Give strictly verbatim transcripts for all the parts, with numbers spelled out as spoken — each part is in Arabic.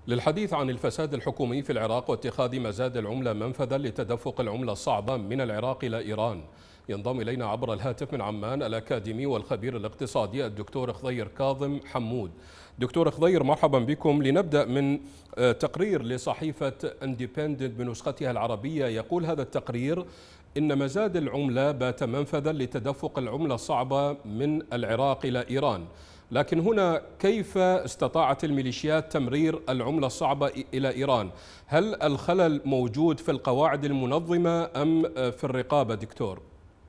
للحديث عن الفساد الحكومي في العراق واتخاذ مزاد العملة منفذا لتدفق العملة الصعبة من العراق إلى إيران، ينضم إلينا عبر الهاتف من عمان الأكاديمي والخبير الاقتصادي الدكتور خضير كاظم حمود. دكتور خضير، مرحبا بكم. لنبدأ من تقرير لصحيفة اندبندنت بنسختها العربية. يقول هذا التقرير إن مزاد العملة بات منفذا لتدفق العملة الصعبة من العراق إلى إيران، لكن هنا كيف استطاعت الميليشيات تمرير العملة الصعبة إلى إيران؟ هل الخلل موجود في القواعد المنظمة أم في الرقابة دكتور؟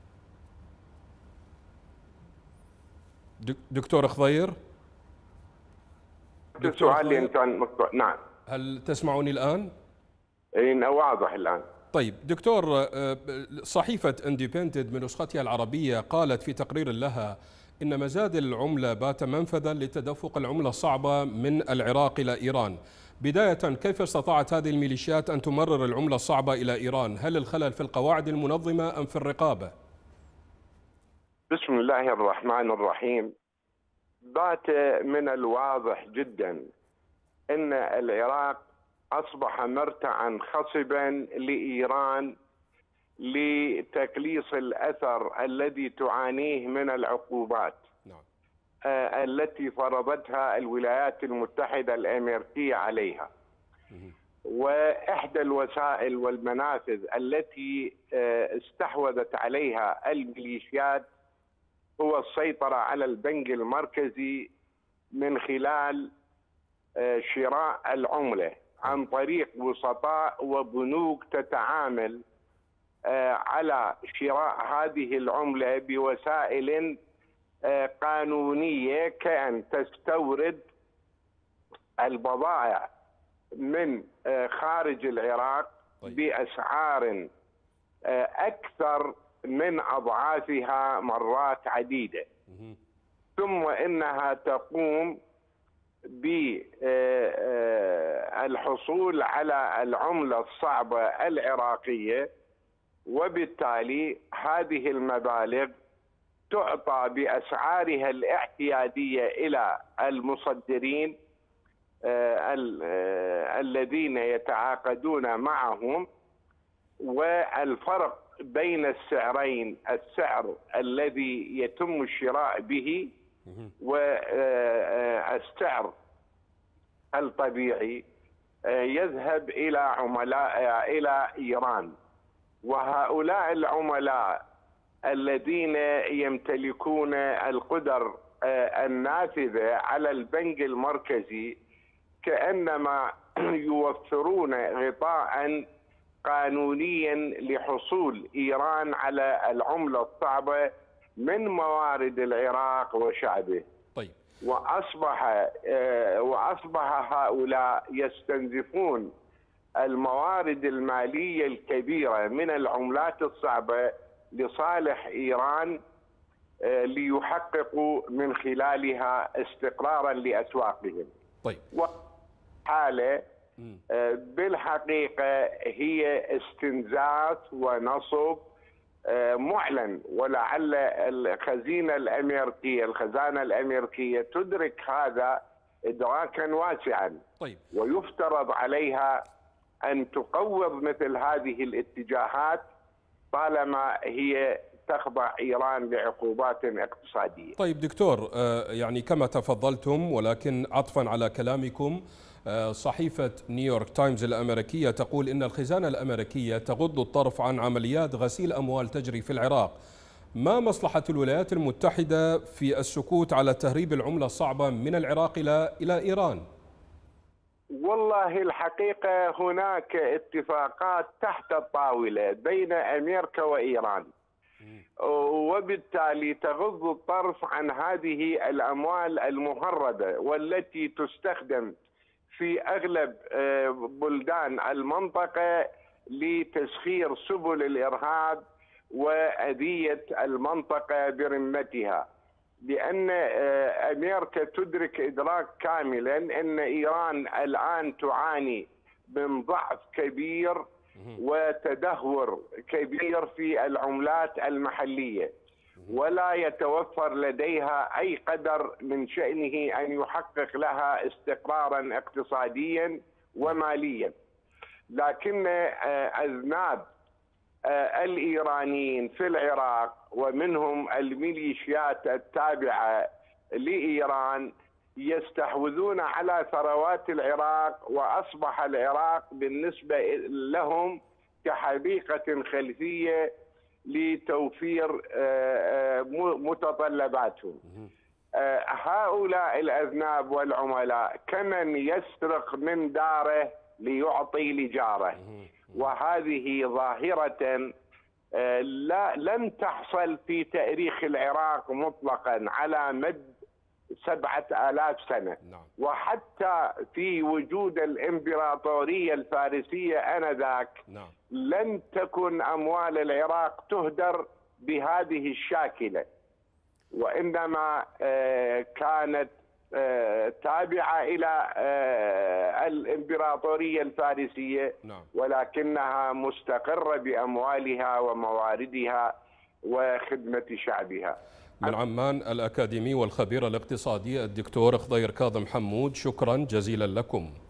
دكتور خضير؟ دكتور خضير؟ نعم. هل تسمعني الآن؟ إنه واضح الآن. طيب دكتور، صحيفة اندبندنت بنسختها العربية قالت في تقرير لها إن مزاد العملة بات منفذا لتدفق العملة الصعبة من العراق إلى إيران. بداية، كيف استطاعت هذه الميليشيات أن تمرر العملة الصعبة إلى إيران؟ هل الخلل في القواعد المنظمة أم في الرقابة؟ بسم الله الرحمن الرحيم. بات من الواضح جدا أن العراق أصبح مرتعا خصبا لإيران لتكليص الأثر الذي تعانيه من العقوبات نعم. آه التي فرضتها الولايات المتحدة الأمريكية عليها. وإحدى الوسائل والمنافذ التي آه استحوذت عليها الميليشيات هو السيطرة على البنك المركزي من خلال آه شراء العملة عن طريق وسطاء وبنوك تتعامل على شراء هذه العملة بوسائل قانونية، كأن تستورد البضائع من خارج العراق بأسعار أكثر من أضعافها مرات عديدة، ثم إنها تقوم بالحصول على العملة الصعبة العراقية، وبالتالي هذه المبالغ تعطى بأسعارها الاعتيادية إلى المصدرين الذين يتعاقدون معهم. والفرق بين السعرين، السعر الذي يتم الشراء به والسعر الطبيعي، يذهب إلى عملاء إلى إيران. وهؤلاء العملاء الذين يمتلكون القدر النافذة على البنك المركزي كأنما يوفرون غطاء قانونيا لحصول إيران على العملة الصعبة من موارد العراق وشعبه. طيب. وأصبح وأصبح هؤلاء يستنزفون الموارد المالية الكبيرة من العملات الصعبة لصالح إيران ليحققوا من خلالها استقرارا لأسواقهم. طيب. وحالة بالحقيقة هي استنزاف ونصب معلن، ولعل الخزينة الأمريكية الخزانة الأمريكية تدرك هذا إدراكا واسعا. طيب. ويفترض عليها أن تقوض مثل هذه الاتجاهات طالما هي تخضع إيران لعقوبات اقتصادية. طيب دكتور، يعني كما تفضلتم، ولكن عطفا على كلامكم، صحيفة نيويورك تايمز الأمريكية تقول إن الخزانة الأمريكية تغض الطرف عن عمليات غسيل أموال تجري في العراق. ما مصلحة الولايات المتحدة في السكوت على تهريب العملة الصعبة من العراق إلى إلى إيران؟ والله الحقيقة هناك اتفاقات تحت الطاولة بين أمريكا وإيران، وبالتالي تغض الطرف عن هذه الأموال المهربة والتي تستخدم في أغلب بلدان المنطقة لتسخير سبل الإرهاب وأذية المنطقة برمتها. لأن أمريكا تدرك إدراك كاملا أن إيران الآن تعاني من ضعف كبير وتدهور كبير في العملات المحلية، ولا يتوفر لديها أي قدر من شأنه أن يحقق لها استقرارا اقتصاديا وماليا. لكن أذناب الإيرانيين في العراق ومنهم الميليشيات التابعة لإيران يستحوذون على ثروات العراق، وأصبح العراق بالنسبة لهم كحديقة خلفية لتوفير متطلباتهم. هؤلاء الأذناب والعملاء كمن يسرق من داره ليعطي لجاره، وهذه ظاهرة لا لم تحصل في تاريخ العراق مطلقا على مد سبعة آلاف سنة. وحتى في وجود الإمبراطورية الفارسية آنذاك لم تكن أموال العراق تهدر بهذه الشاكلة، وإنما كانت تابعة إلى الإمبراطورية الفارسية، ولكنها مستقرة بأموالها ومواردها وخدمة شعبها. من عمان الأكاديمي والخبير الاقتصادي الدكتور خضير كاظم حمود، شكرا جزيلا لكم.